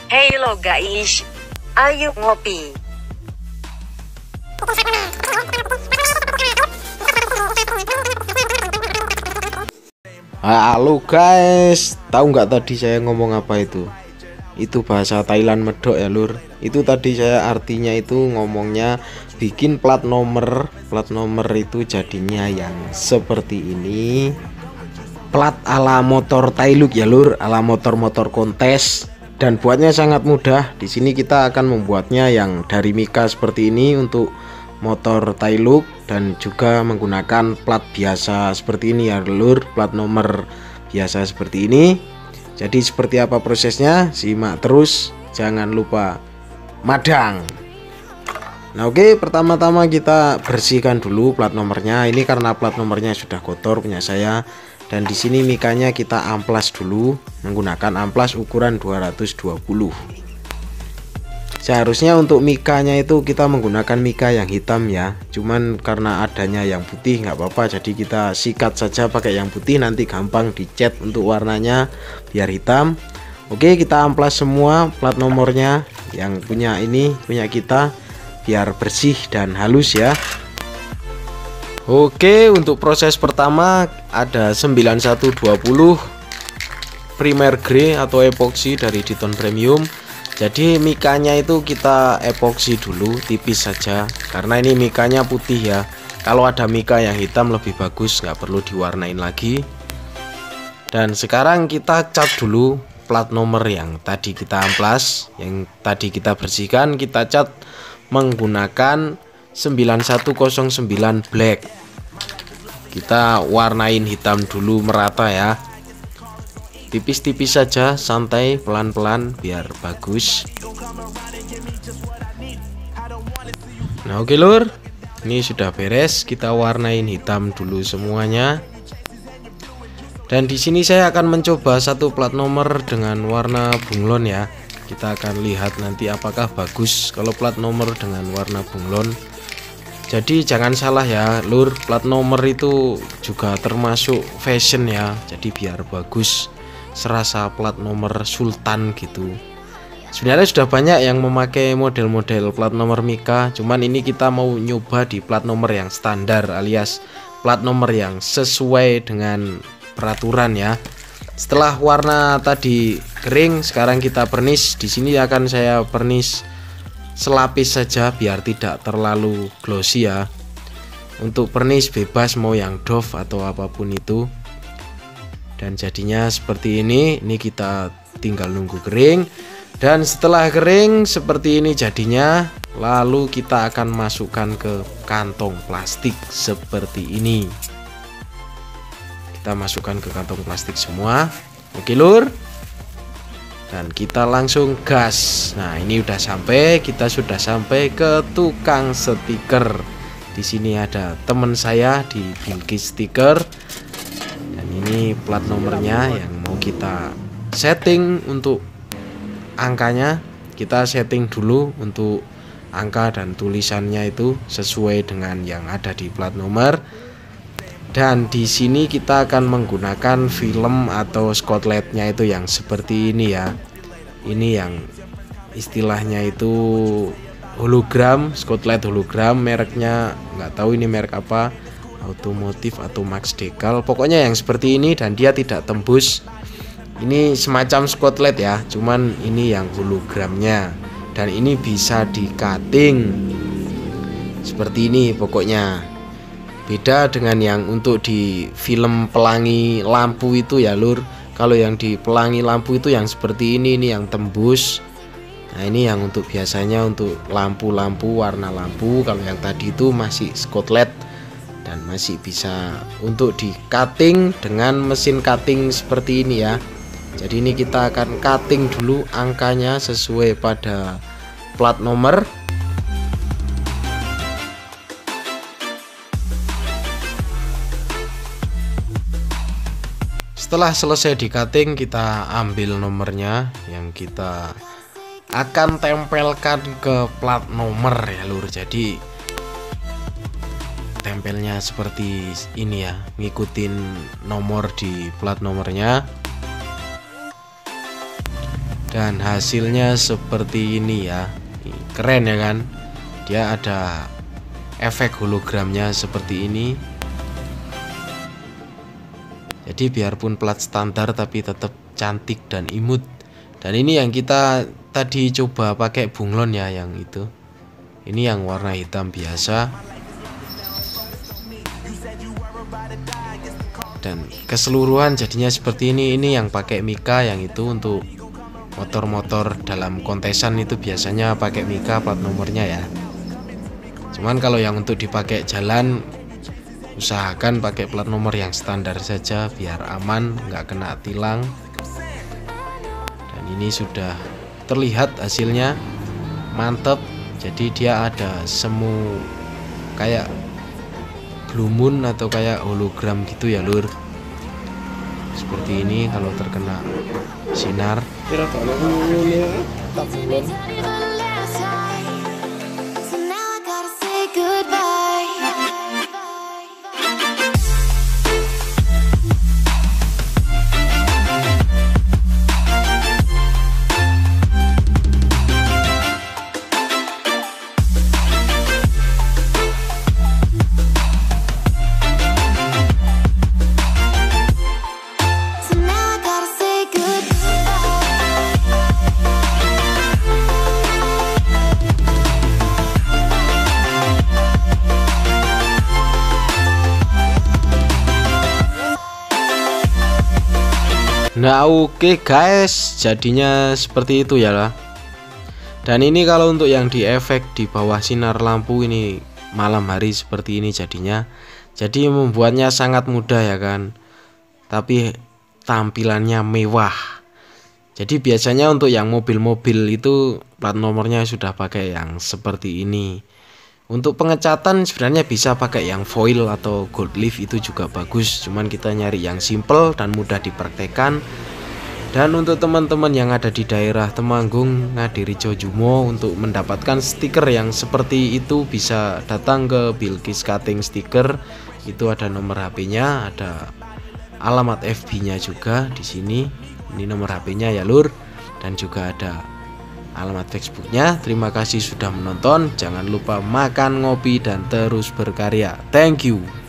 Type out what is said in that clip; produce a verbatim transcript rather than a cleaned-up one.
Halo guys, ayo ngopi. Halo guys, tahu nggak tadi saya ngomong apa itu? Itu bahasa Thailand medok ya lur. Itu tadi saya artinya itu ngomongnya bikin plat nomor. Plat nomor itu jadinya yang seperti ini. Plat ala motor Tailuk ya lur, ala motor-motor kontes. Dan buatnya sangat mudah. Di sini kita akan membuatnya yang dari mika seperti ini untuk motor Tailuk, dan juga menggunakan plat biasa seperti ini ya lur, plat nomor biasa seperti ini. Jadi seperti apa prosesnya, simak terus, jangan lupa madang. Nah oke, pertama-tama kita bersihkan dulu plat nomornya. Ini karena plat nomornya sudah kotor punya saya. Dan di sini mikanya kita amplas dulu menggunakan amplas ukuran dua ratus dua puluh. Seharusnya untuk mikanya itu kita menggunakan mika yang hitam ya. Cuman karena adanya yang putih nggak apa-apa, jadi kita sikat saja pakai yang putih, nanti gampang dicat untuk warnanya biar hitam. Oke, kita amplas semua plat nomornya yang punya ini, punya kita, biar bersih dan halus ya. Oke, untuk proses pertama ada sembilan satu dua nol primer grey atau epoxy dari Diton Premium. Jadi mikanya itu kita epoxy dulu tipis saja, karena ini mikanya putih ya. Kalau ada mika yang hitam lebih bagus, nggak perlu diwarnain lagi. Dan sekarang kita cat dulu plat nomor yang tadi kita amplas, yang tadi kita bersihkan, kita cat menggunakan sembilan satu nol sembilan black. Kita warnain hitam dulu merata ya, tipis-tipis saja, santai, pelan-pelan biar bagus. Nah oke lur, ini sudah beres, kita warnain hitam dulu semuanya. Dan di sini saya akan mencoba satu plat nomor dengan warna bunglon ya. Kita akan lihat nanti apakah bagus kalau plat nomor dengan warna bunglon. Jadi jangan salah ya lur, plat nomor itu juga termasuk fashion ya. Jadi biar bagus, serasa plat nomor sultan gitu. Sebenarnya sudah banyak yang memakai model-model plat nomor mika, cuman ini kita mau nyoba di plat nomor yang standar alias plat nomor yang sesuai dengan peraturan ya. Setelah warna tadi kering, sekarang kita pernis. Di sini akan saya pernis selapis saja biar tidak terlalu glossy ya. Untuk pernis bebas mau yang doff atau apapun itu. Dan jadinya seperti ini. Ini kita tinggal nunggu kering. Dan setelah kering seperti ini jadinya, lalu kita akan masukkan ke kantong plastik seperti ini. Kita masukkan ke kantong plastik semua. Oke lur, dan kita langsung gas. Nah ini udah sampai, kita sudah sampai ke tukang stiker. Di sini ada teman saya di Bilkis Stiker. Ini plat nomornya yang mau kita setting untuk angkanya. Kita setting dulu untuk angka dan tulisannya itu sesuai dengan yang ada di plat nomor. Dan di sini kita akan menggunakan film atau skotletnya itu yang seperti ini ya. Ini yang istilahnya itu hologram, skotlet hologram, mereknya nggak tahu ini merek apa. Otomotif atau Max Decal, pokoknya yang seperti ini, dan dia tidak tembus. Ini semacam skotlet ya, cuman ini yang hologramnya, dan ini bisa di cutting seperti ini pokoknya. Beda dengan yang untuk di film pelangi lampu itu ya lur. Kalau yang di pelangi lampu itu yang seperti ini, ini yang tembus. Nah ini yang untuk biasanya untuk lampu-lampu warna lampu. Kalau yang tadi itu masih skotlet dan masih bisa untuk di cutting dengan mesin cutting seperti ini ya. Jadi ini kita akan cutting dulu angkanya sesuai pada plat nomor. Setelah selesai di cutting, kita ambil nomornya yang kita akan tempelkan ke plat nomor ya lur. Jadi tempelnya seperti ini ya, ngikutin nomor di plat nomornya. Dan hasilnya seperti ini ya. Keren ya kan? Dia ada efek hologramnya seperti ini. Jadi biarpun plat standar tapi tetap cantik dan imut. Dan ini yang kita tadi coba pakai bunglon ya, yang itu. Ini yang warna hitam biasa. Dan keseluruhan jadinya seperti ini. Ini yang pakai Mika, yang itu untuk motor-motor dalam kontesan itu biasanya pakai Mika plat nomornya ya. Cuman kalau yang untuk dipakai jalan, usahakan pakai plat nomor yang standar saja biar aman, nggak kena tilang. Dan ini sudah terlihat hasilnya mantep. Jadi dia ada semu kayak blue moon atau kayak hologram gitu ya lur. Seperti ini kalau terkena sinar. Nah oke okay guys, jadinya seperti itu ya lah. Dan ini kalau untuk yang di efek di bawah sinar lampu ini malam hari seperti ini jadinya. Jadi membuatnya sangat mudah ya kan. Tapi tampilannya mewah. Jadi biasanya untuk yang mobil-mobil itu plat nomornya sudah pakai yang seperti ini. Untuk pengecatan sebenarnya bisa pakai yang foil atau gold leaf, itu juga bagus. Cuman kita nyari yang simple dan mudah dipraktekkan. Dan untuk teman-teman yang ada di daerah Temanggung, Ngadirejo, Jumo, untuk mendapatkan stiker yang seperti itu bisa datang ke Bilkis Cutting Stiker. Itu ada nomor H P-nya, ada alamat F B-nya juga di sini. Ini nomor H P-nya ya lur, dan juga ada alamat Facebooknya. Terima kasih sudah menonton. Jangan lupa makan, ngopi, dan terus berkarya. Thank you.